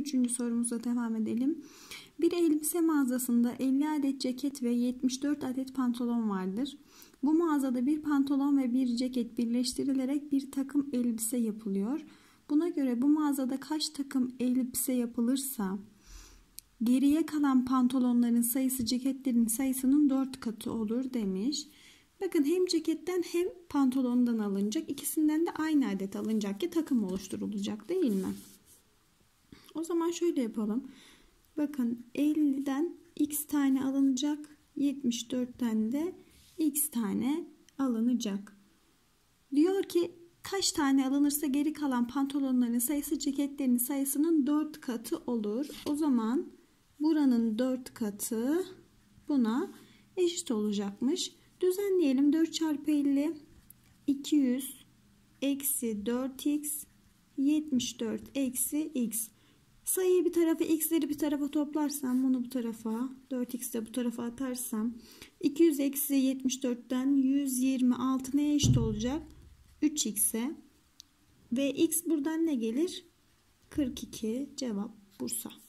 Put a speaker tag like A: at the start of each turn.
A: 23. sorumuzla devam edelim. Bir elbise mağazasında 50 adet ceket ve 74 adet pantolon vardır. Bu mağazada bir pantolon ve bir ceket birleştirilerek bir takım elbise yapılıyor. Buna göre bu mağazada kaç takım elbise yapılırsa geriye kalan pantolonların sayısı ceketlerin sayısının 4 katı olur demiş. Bakın hem ceketten hem pantolondan alınacak. İkisinden de aynı adet alınacak ki takım oluşturulacak değil mi? O zaman şöyle yapalım. Bakın 50'den x tane alınacak. 74'ten de x tane alınacak. Diyor ki kaç tane alınırsa geri kalan pantolonların sayısı ceketlerin sayısının 4 katı olur. O zaman buranın 4 katı buna eşit olacakmış. Düzenleyelim. 4 çarpı 50 200 eksi 4x 74 eksi x. Sayıyı bir tarafa, x'leri bir tarafa toplarsam, bunu bu tarafa, 4x'i de bu tarafa atarsam 200 eksi 74'ten 126 neye eşit olacak? 3x'e. Ve x buradan ne gelir? 42. Cevap Bursa.